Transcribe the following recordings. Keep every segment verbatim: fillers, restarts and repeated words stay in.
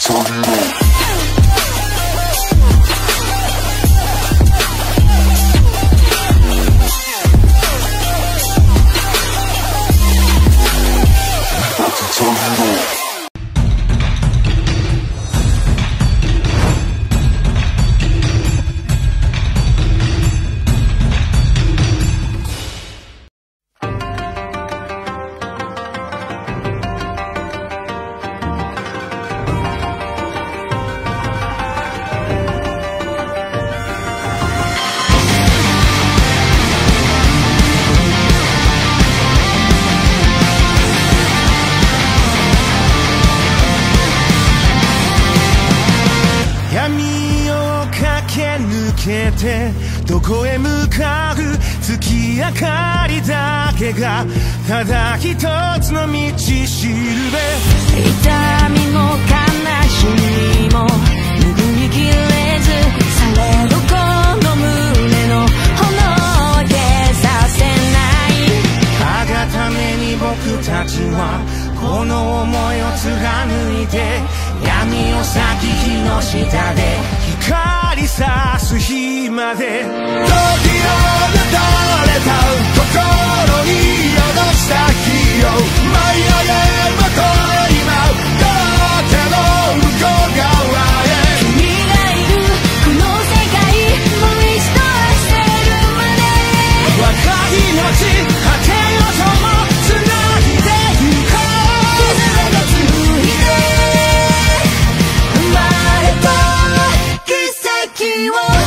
どこへ向かう月明かりだけがただ一つの道しるべ。 痛みも悲しみも拭いきれずされどこの胸の炎を消させない。 我がために僕たちはこの想いを貫いて闇を裂き火の下で光さす日まで。時を打たれた心に宿した火を舞い上げまと今両手の向こう側へ。 君がいるこの世界もう一度愛せるまで。 若い命果てよともつないでゆこう。 絆が紡いで生まれた奇跡を。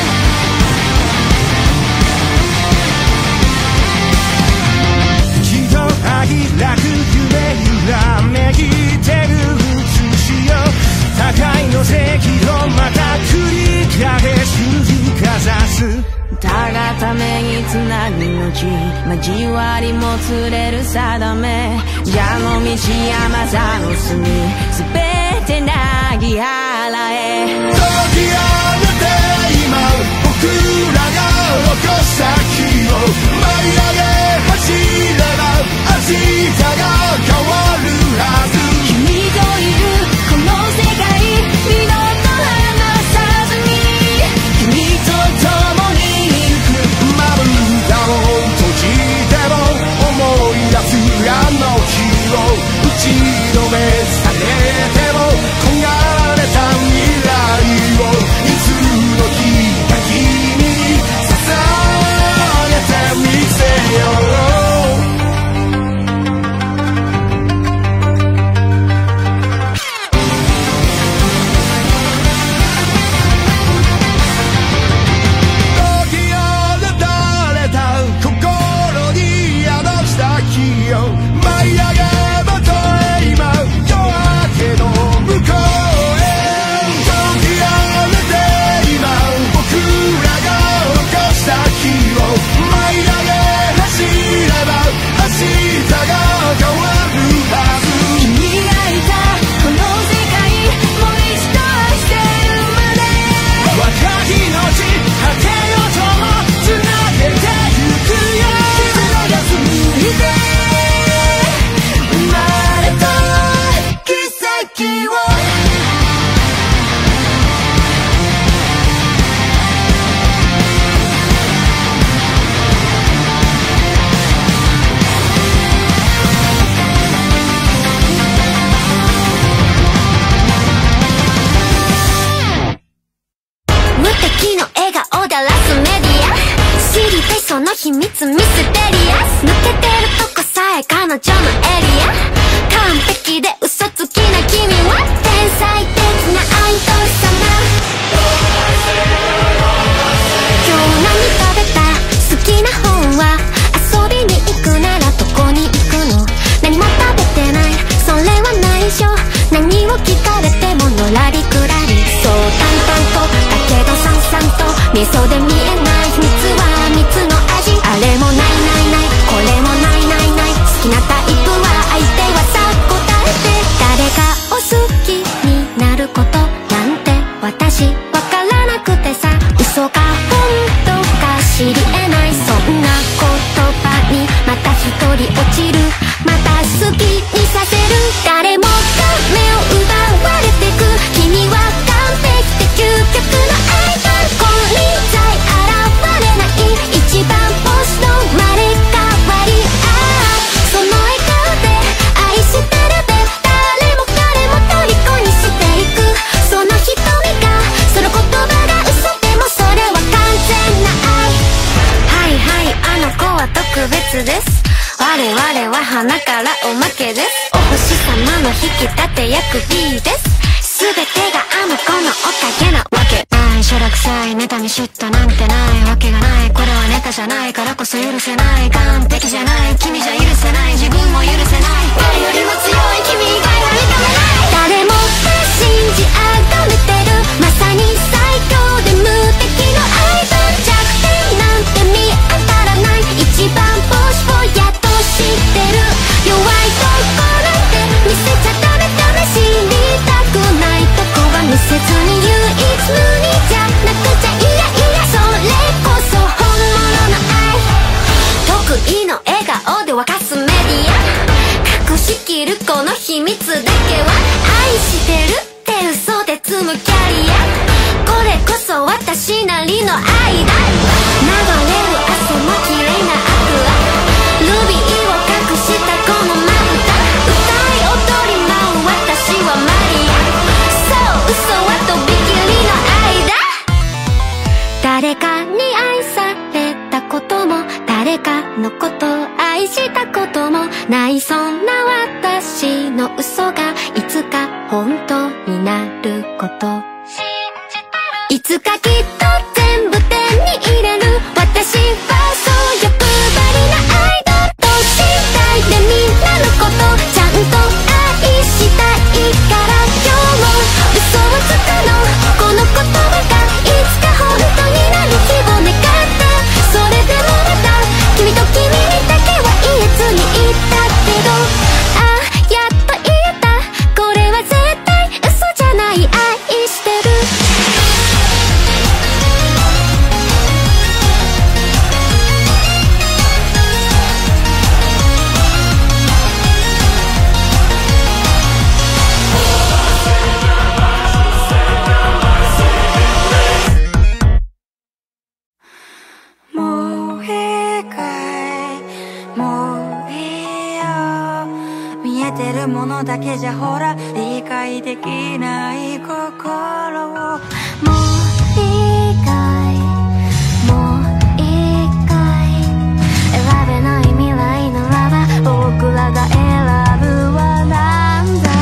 楽夢揺らめきてる写しよ。互いの席をまた繰り返しかざす。 たがためにつなぐ命交わりもつれる定め。蛇の道山座の隅すべてなぎ払え。 解き放て今僕らが起こした火を舞い上げ走れば明日が変わるはず。 君といるこの世界二度と離さずに君と共に行く。 まぶたを閉じても思い出すあの日を打ちのめされても焦がれた未来をいつの日か君に捧げてみせよう。 その秘密ミステリアス抜けてるとこさえ彼女のエリア。完璧で嘘つきな君は天才的な愛とさま。今日何食べた？好きな本は？遊びに行くならどこに行くの？何も食べてない、それは内緒。何を聞かれてものらりくらり、そう淡々とだけどさんさんと味噌で見えない秘密は蜜の味。あれもないないない、これもないないない、好きなタイプは相手はさ答えて。誰かを好きになることなんて私わからなくてさ、嘘か本当か知り得ない、そんな言葉にまた一人落ちる。また好きにさせる、誰もが目を奪われてくです全てがあの子のおかげなわけないしょらくさい妬み嫉妬なんてないわけがないこれはネタじゃないからこそ許せない完璧じゃない君じゃ許せない自分も許せない誰よりも強い君以外は認めない誰もが信じ崇めてるまさに最強で無敵のアイドル弱点なんて見当たらない一番星をやっと知ってる弱いとこなんて見せちゃダメダメ知りたくないとこは見せずに唯一無二じゃなくちゃいやいやそれこそ本物の愛得意の笑顔で沸かすメディア隠しきるこの秘密だけは愛してるって嘘で積むキャリアこれこそ私なりの愛だ流れる汗も綺麗なアクアルビーを隠したこのまぶた歌い踊り舞う私はマリアそう嘘はとびきりの愛だ誰かに愛されたことも誰かのことを愛したこともないそんな私の嘘がいつか本当になることいつかきっと全部手に入れる私はそう欲張りなアイドルとしたいでみんなのことちゃんと愛したいから今日も嘘をつくのこの言葉がいつか本当になる日を願ったそれでもまた君と君にだけは言えずにいたけどあやっと言えたこれは絶対嘘じゃない愛してるもういいかいもういいよ見えてるものだけじゃほら理解できない心をもういいかいもういいかい選べない未来ならば僕らが選ぶはなんだ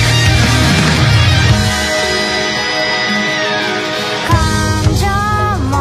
感情も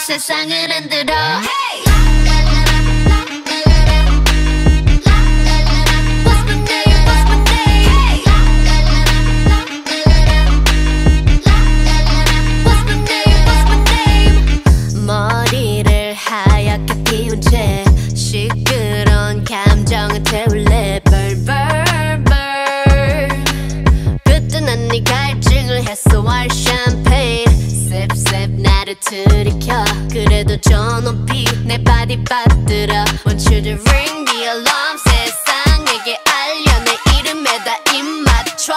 세상을 흔들어 hey! 머리를 하얗게 피운 채 시끄러운 감정을 태울래 burn burn burn 그때 난 네 갈증을 해소할 샴페인 sip sip 나를 들이켜 그래도 저 높이 내 바디 받들어 Want you to ring the alarm 세상에게 알려 내 이름에다 입 맞춰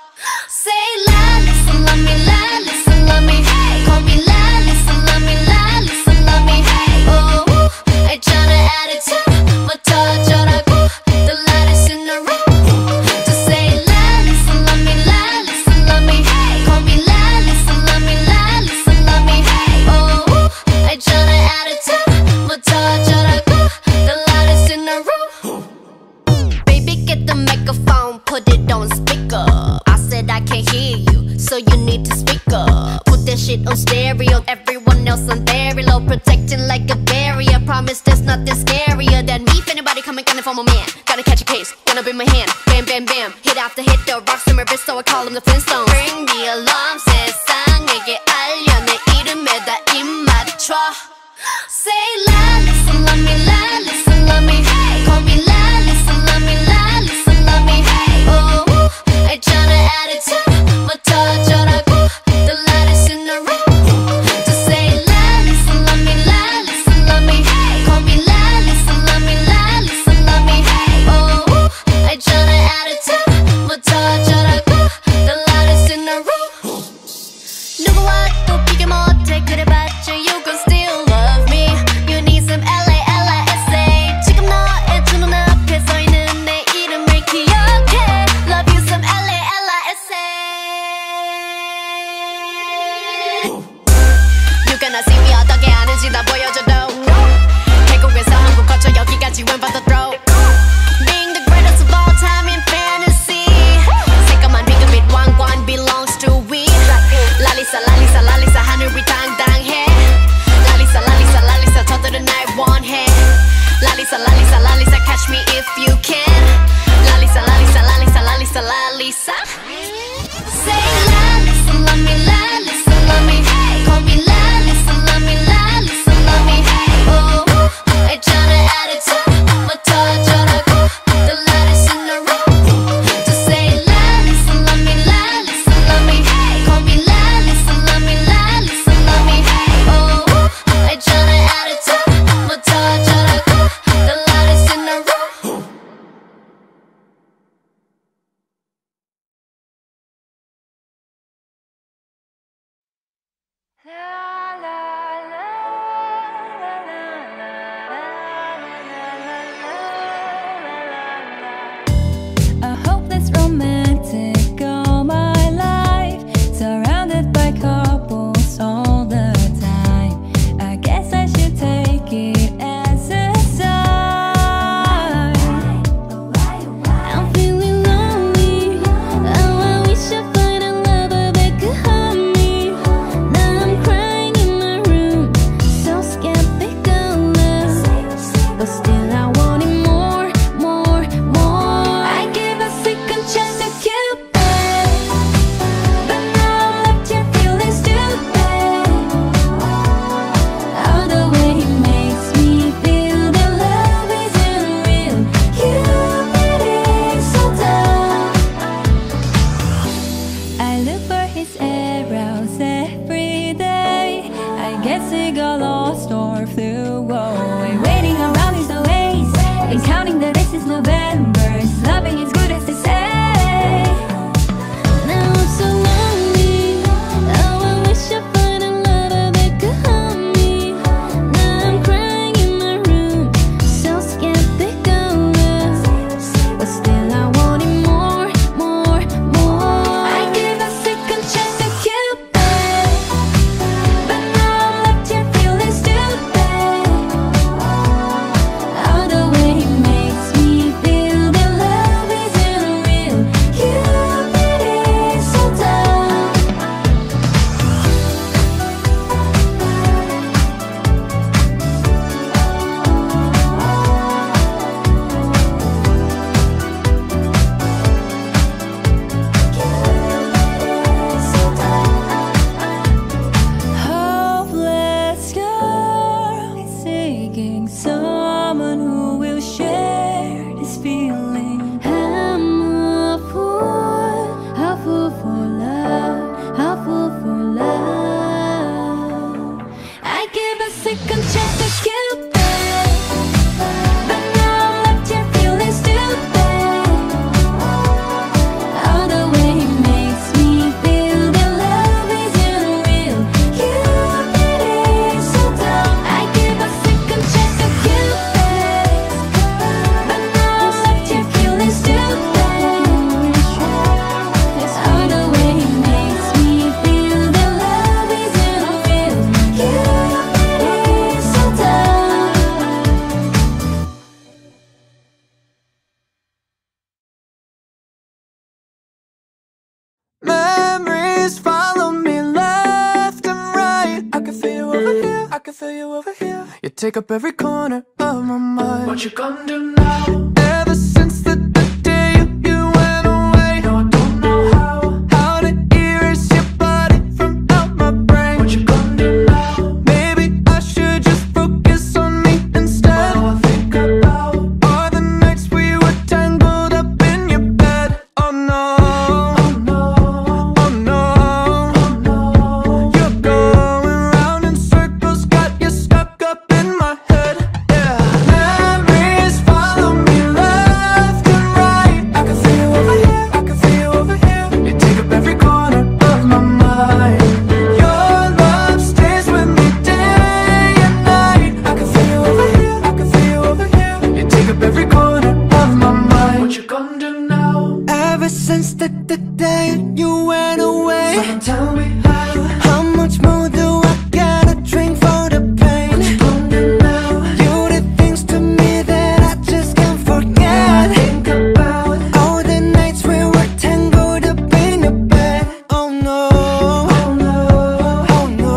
Say la listen love me la listen love me hey Call me la listen love me la listen love me hey Oh 알잖아 attitude 뭐 터져라고 The lightest in the room Just say la listen love me la listen love me hey Call me la listen love me la listen love me hey Oh 알잖아 attitude 뭐 터져라고 The lightest in the room Baby get the microphone put it on speaker I can't hear you, so you need to speak up. Put that shit on stereo, everyone else on very low, protecting like a barrier. Promise there's nothing scarier than me. If anybody coming, gonna for my man. Gotta catch a case, gonna bring my hand. Bam, bam, bam. Hit after hit, the rocks in my wrist, so I call them the Flintstones. Ring the alarm, 세상에게 알려 내 이름에다 입 맞춰. Say la, listen, love me, la, listen, love me. Hey, call me la, listen, love me, la, listen, love me. Hey, oh. 알잖아 attitude 뭐 터져라고 The lightest in the room Just say la listen love me la listen love me hey Call me la listen love me la listen love me hey Oh 알잖아 attitude 뭐 터져라고 The lightest in the room 누구와 또 비교 못해 그래봤자 you gon' still love me You need some L A L I S A 지금 너의 두 눈앞에 서있는 내 이름을 기억해 Love you some L A L I S A You gonna see me 어떻게 하는지 다 보여줘도 태국에서 한국 거쳐 여기까지 when but the throw Being the greatest of all time in fantasy 새까만 비그빛 왕관 belongs to we 랄리사 랄리사 랄리사 하늘 위 당당해 랄리사 랄리사 랄리사 저들은 날 원해 랄리사 랄리사 랄리사 catch me if you can 랄리사 랄리사 랄리사 랄리사 랄리사 Say la listen love me la listen love me hey Call me la listen love me la listen love me hey Oh 알잖아 attitude 뭐 터져라고 The lightest in the room Just say la listen love me la listen love me hey Call me la listen love me la listen love me hey Oh 알잖아 attitude 뭐 터져라고 The lightest in the room A hopeless romantic all my life, surrounded by couples all the time. I guess I should take it as a sign. I'm feeling lonely. Oh, I wish I find a lover that could help me. Now I'm crying in my room, so skeptical, but still I want it more, more, more. I gave a second chance to Cupid, but now I'm left here feeling stupid. Oh, the way he makes me feel that love isn't real. Cupid is so dumb. I look for his arrows every day. I guess he got lost or flew away. Waiting around is the ways, and counting the days is November. His loving is good as they say. Now I'm so lonely. Oh, I wish I find a lover that could help me. Now I'm crying in my room, so skeptical, but still I want it more, more, more. I gave a second chance to Cupid, but now I'm left here feeling stupid. second chance to Cupid, but now I'm left here feeling stupid. All the way he makes me feel that love isn't real. Cupid is so dumb. I give a second chance to Cupid, but now I'm left here feeling stupid. All the way he makes me feel that love isn't real. Cupid is so dumb. Memories follow me left and right. I can feel you over here, I can feel you over here. You take up every corner of my mind. What you gonna do now? Ever since the, the day you, you went away, no, I don't know how How to erase your body from out my brain. What you gonna do now? Maybe I should just focus on me instead. All I think about are the nights we were tangled up in your bed. Oh no, oh no, oh no, oh no. You're going round in circles, got you stuck up in my head. Yeah. Memories follow me left and right. I can feel you over here, I can feel you over here. You take up every corner of my mind. Your love stays with me day and night. I can feel you over here, I can feel you over here. You take up every corner of my mind. What you gonna do now? Ever since the, the day you went away, someone tell me how How much more do I gotta drink for the pain? What you gonna do now? You did things to me that I just can't forget. Think about all the nights we were tangled up in your bed. Oh no, oh no, oh no,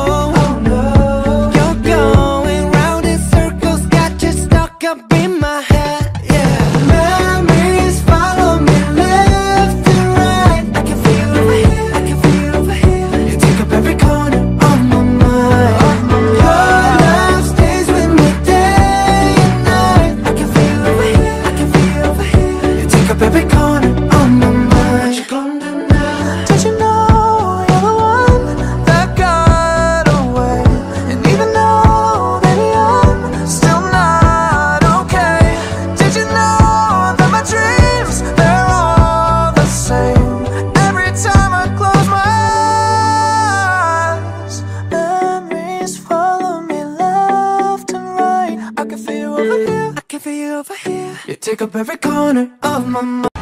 oh no. You're going round in circles, got you stuck up in my head. Yeah. Memories follow me left and right. I can feel you over here, I can feel you over here. You take up every corner of my mind. Your love stays with me day and night. I can feel you over here, I can feel you over here. You take up every corner of my mind. What you gonna do now? Did you know you're the one that got away? And even though, baby, I'm still not okay. Did you know that my dreams, they're all the same? Every time I close my eyes, memories follow me left and right. I can feel you over here, I can feel you over here. You take up every corner of my mind.